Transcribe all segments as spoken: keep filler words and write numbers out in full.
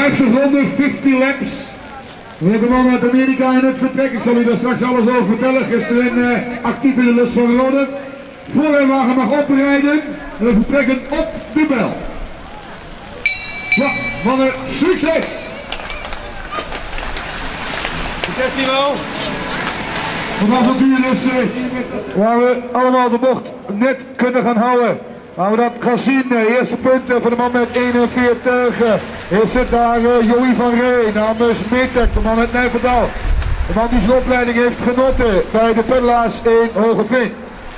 vijftig ronden, vijftig laps. Welke man uit Amerika in het vertrek. Ik zal u daar straks alles over vertellen. Gisteren uh, actief in de lust van Rode. Voorwagen mag oprijden. En we vertrekken op de bel. Ja, mannen, succes! Succes, Timo! Vanaf natuurlijk dus, uh, waar we allemaal de bocht net kunnen gaan houden. Waar we dat gaan zien, de eerste punten voor de man met eenenveertig. Is het daar uh, Joey van Ree namens Metek, de man uit Nijverdal. De man die zijn opleiding heeft genoten bij de peddelaars in Hogeveen.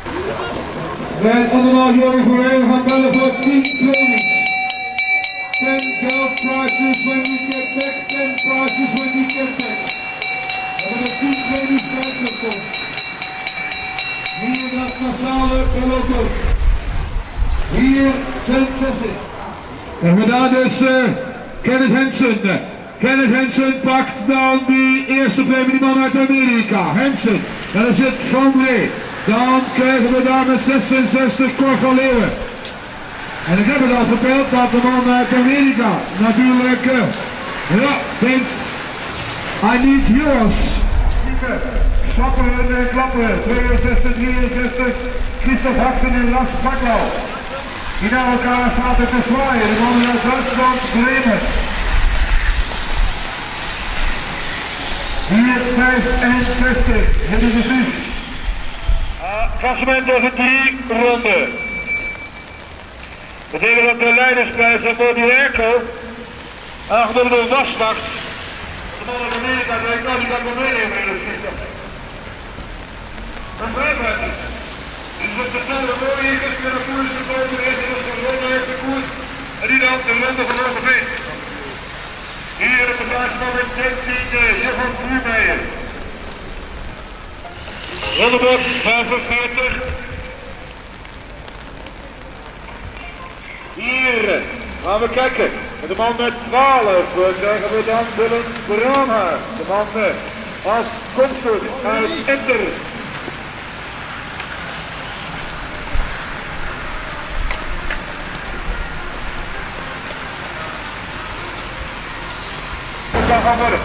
En allemaal Joey van Ree, we gaan bellen voor tien trainings. ten golf prizes when we get back, ten prizes when we get back. We hebben er tien trainings uitgekomen. Hier dat massale peloton. Hier zijn klassen. En we daar dus uh, Kenneth Hansen. Kenneth Hansen pakt dan die eerste premie, die man uit Amerika. Hansen. En dan zit Van Ree. Dan krijgen we daar met zesenzestig Cor van Leeuwen. En ik heb het al verteld dat de man uit Amerika natuurlijk, uh, ja, denkt, I need yours. Klappen en klappen, tweeënzestig, drieënzestig, Christophe Hakten en Lars Baklau. Die naar elkaar zaten te zwaaien, de mannen uit Duitsland, Bremen. Hier vijfenzestig, het is het nu. Klassement over drie ronden. Dat betekent dat de leidersprijs van Bordiaco aangeboden door Wasmacht. De man uit Amerika denkt, nou die kan wel meenemen in het vliegtuig. Dat begrijpt hij niet. Dus wat de snelle mooi hier is, de koers gekomen, de eerste was van Ronde heeft de koers. En die dan de ronde van Hogeveen. Hier op de plaatsman met zestien, Johan Vuurmeijer. Rondebord vijfenveertig. Hier gaan we kijken. De man met twaalf krijgen we dan Dylan Brana. De man als Comfort uit Enter. Dat gaan worden.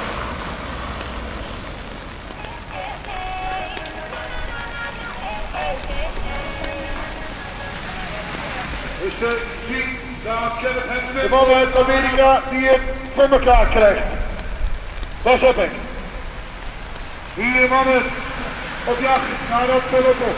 Dus de zien dat de man uit Amerika die het voor elkaar krijgt. Dat heb ik. Hier mannen op jacht naar dat peloton.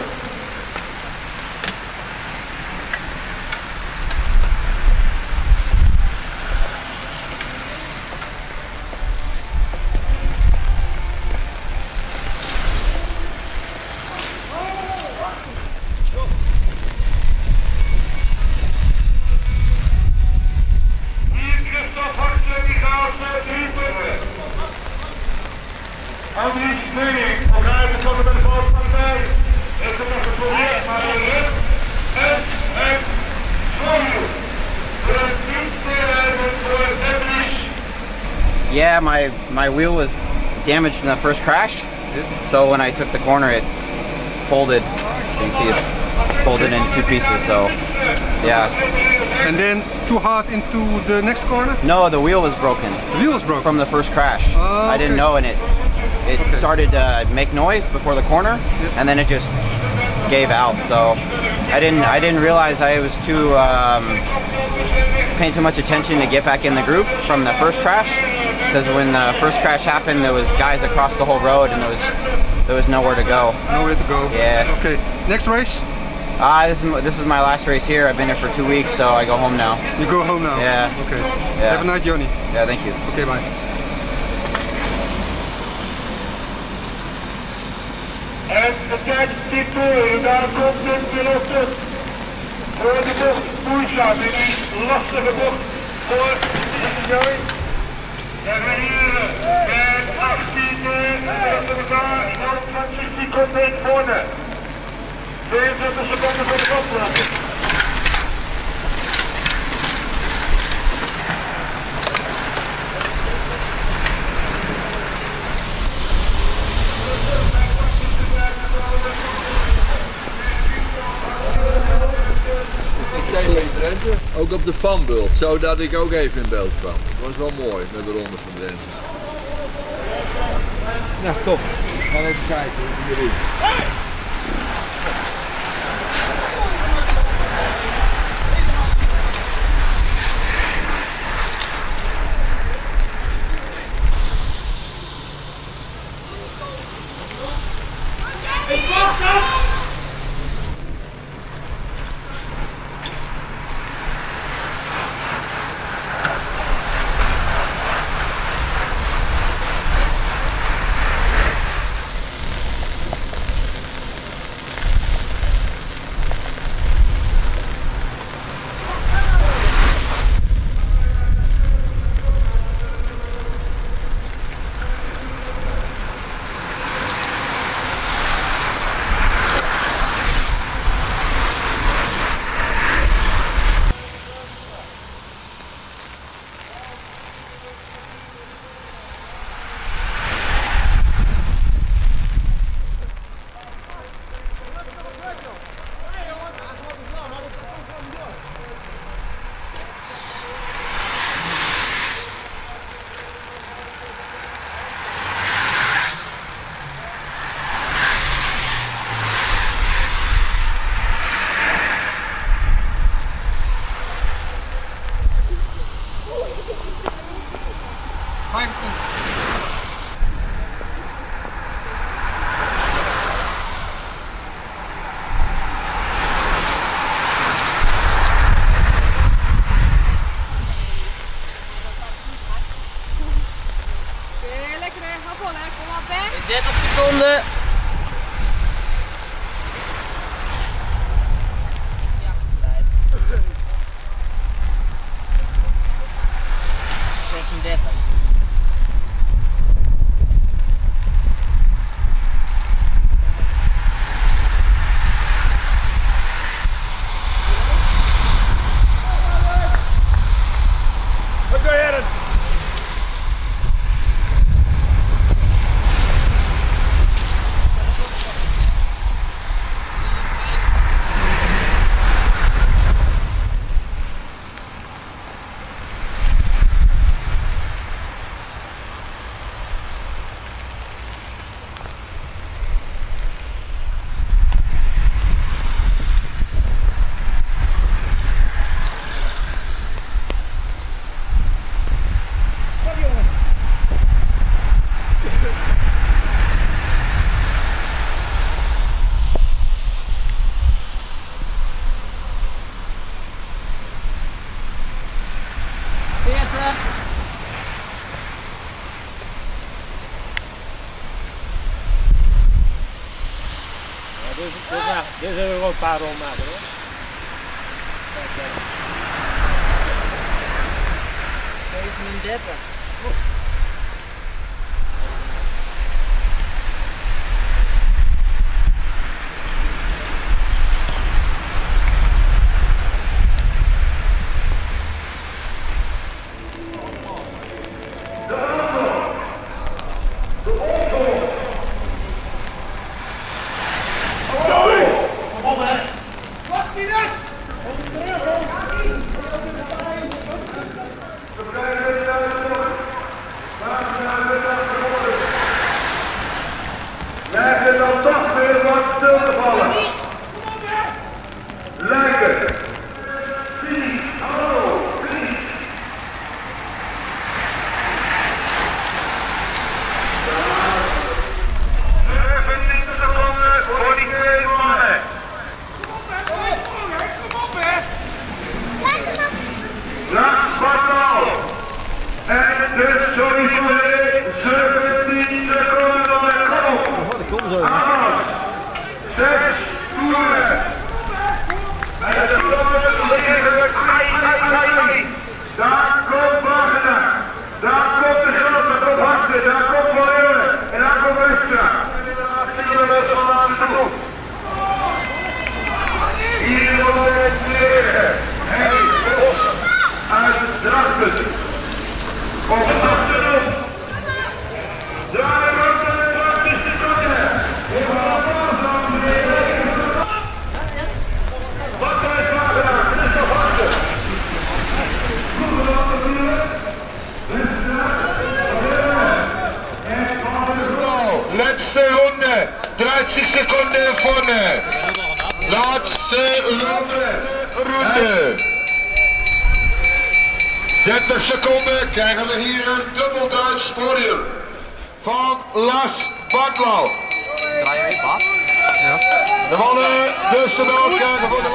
Andries Steuning, elkaar betrokken bij de volkspartij, heeft er nog geprobeerd, maar de rug en het schoonhoed. De dienstbereiding voor Andries. Yeah, my, my wheel was damaged in the first crash, so when I took the corner it folded. You can see it's folded in two pieces, so yeah. And then too hard into the next corner? No, the wheel was broken. The wheel was broken? From the first crash. Uh, I didn't okay. know, and it it okay. started to make noise before the corner, yes. And then it just gave out. So I didn't I didn't realize I was too um, paying too much attention to get back in the group from the first crash. Because when the first crash happened, there was guys across the whole road, and there was there was nowhere to go. Nowhere to go. Yeah. Okay. Next race? Ah, uh, this is this is my last race here. I've been here for two weeks, so I go home now. You go home now? Yeah. Okay. Yeah. Have a nice journey. Yeah, thank you. Okay, bye. En de tijd is door, en daar komt een peloton voor de bocht moeizaam in die lastige bocht voor Joey. En we hier met achttiende achter elkaar, Jan Francis die komt in vorne. tweeëntwintig seconden voor de koploper. Kijk je erin. Ook op de fanbult, zodat ik ook even in beeld kwam. Dat was wel mooi met de ronde van Drenthe. Ja, top. We gaan even kijken hoe die erin. dertig seconden. zesendertig. Wat zou je doen? Dus, dus, ja, dus hebben we wel een paar rond maken hoor. zevenendertig. Oh. Lijken dan toch weer wat stil te vallen. Lijken. Zie, hallo, zie. zevenentwintig seconden voor die twee mannen. Kom op hè. Laat Spartaal. En dus sorry voor de zeventien seconden. Kom zo. Zes toeren. En de vloer liggen. Daar komt Wagner. Daar komt de grote, komt Hartje. Daar komt Van Eulen. En daar komt Ustra. Hier wordt het negen. Henk Bos uit Drachten. Op achterop. Daar wordt het Drachten te pakken. Wat zijn Wagner? Dit is nog Hartje. gewonnen. Laatste ronde. Ronde. dertig seconden krijgen we hier een dubbel Duits podium van Lars Bartlau. Draai je even af? Ja. De mannen dus de bel krijgen voor de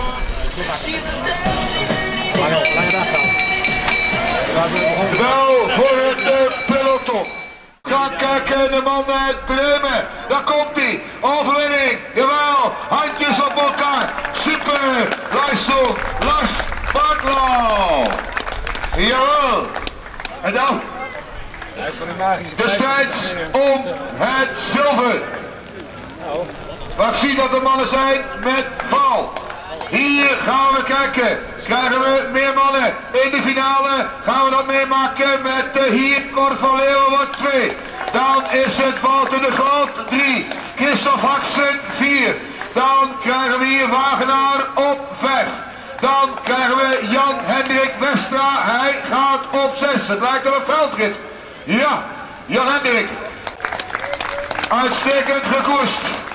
de bel voor het uh, peloton. Gaan kijken de man uit Bremen. Daar komt hij. Overwinning. Jawel. Handjes op elkaar. Super. Leistung. Lars Bartlau. Jawel. En dan de strijd om het zilver. Maar ik zie dat de mannen zijn met val. Hier gaan we kijken. Krijgen we meer mannen in de finale. Gaan we dat meemaken met de hier Cor van Leeuwen twee. Dan is het Wouter de Groot drie. Christophe Haksen vier. Dan krijgen we hier Wagenaar op vijf. Dan krijgen we Jan-Hendrik Westra. Hij gaat op zes. Het lijkt op een veldrit. Ja, Jan-Hendrik. Uitstekend gekoerst.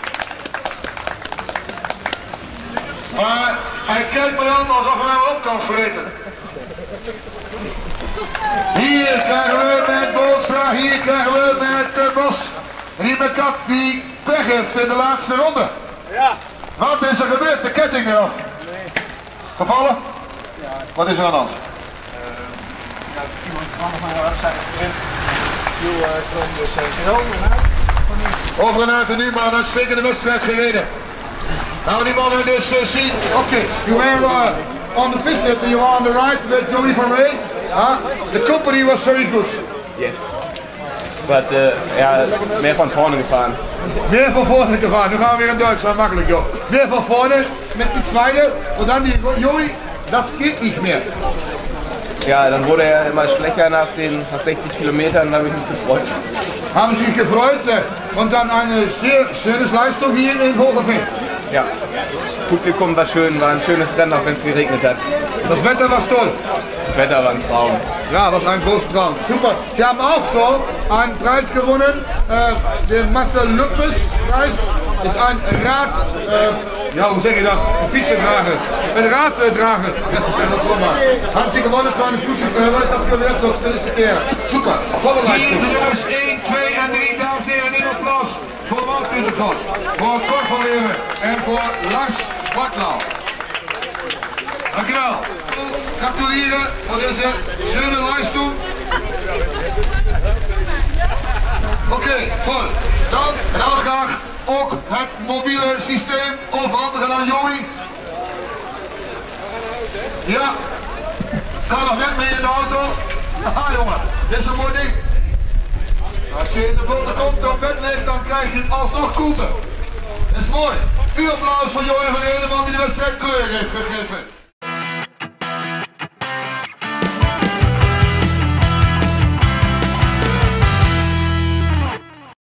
Maar hij kijkt me aan alsof hij hem op kan vreten. Hier krijgen we met Bolstra, hier krijgen we met uh, Bos. Riemenkat die pech heeft in de laatste ronde. Ja. Wat is er gebeurd? De ketting eraf. Nee. Gevallen? Ja. Wat is er aan de hand? Uh, ja, iemand van mijn website heeft viel uh, van dus uh, Over en uit en nu maar een uitstekende wedstrijd gereden. Nou die mannen dus uh, zien. Oké, okay. You were uh, on the visit, you were on the right with Joey van Ray. Uh, the company was very good. Yes. But uh, ja, meer van vorne gefahren. Meer van vorne gefahren. Nu gaan we weer in Duitsland, makkelijk joh. Meer van vorne mit die Zweite und dann die Joey, das geht nicht mehr. Ja, dann wurde er immer schlechter nach den nach sechzig Kilometern, da habe ich mich gefreut. Haben Sie sich gefreut und dann eine sehr schöne Leistung hier in Hogeveen. Ja, Publikum war schön, war ein schönes Rennen, auch wenn es geregnet hat. Das Wetter war toll. Das Wetter war ein Traum. Ja, was ein großer Traum. Super. Sie haben auch so einen Preis gewonnen. Äh, der Marcel Luppes Preis ist ein Rad, äh, ja, hoe zeg je dat? Een fietsendrager. Een raaddrager. Haben Sie gewonnen für eine Flugzeug, dat geleerd, zo feliciteren. Super. Volle Leistung. nummers één, twee en drie, dames en heren, een applaus voor Wouter de Groot, voor Cor van Leeuwen en voor Lars Bartlau. Dankjewel. Gratuleren voor deze schöne Leistung. Oké, okay, goed. Dan heel graag ook het mobiele systeem overhandigen aan Joey. Ja, ga nog net mee in de auto. Haha jongen, dit is een mooi ding. Als je in de botte komt op bed ligt, dan krijg je alsnog koelte. Dat is mooi. Uw applaus voor Joey van Edeman die de wedstrijd kleur heeft gegeven.